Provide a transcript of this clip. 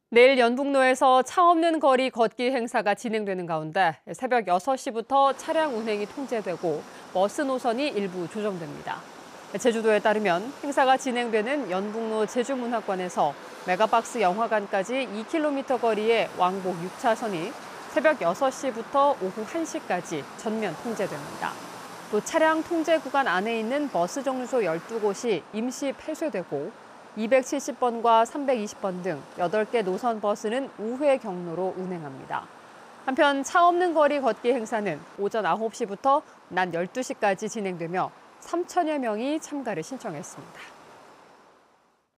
내일 연북로에서 차 없는 거리 걷기 행사가 진행되는 가운데 새벽 6시부터 차량 운행이 통제되고 버스 노선이 일부 조정됩니다. 제주도에 따르면 행사가 진행되는 연북로 제주문학관에서 메가박스 영화관까지 2km 거리의 왕복 6차선이 새벽 6시부터 오후 1시까지 전면 통제됩니다. 또 차량 통제 구간 안에 있는 버스 정류소 12곳이 임시 폐쇄되고 270번과 320번 등 8개 노선 버스는 우회 경로로 운행합니다. 한편 차 없는 거리 걷기 행사는 오전 9시부터 낮 12시까지 진행되며 3천여 명이 참가를 신청했습니다.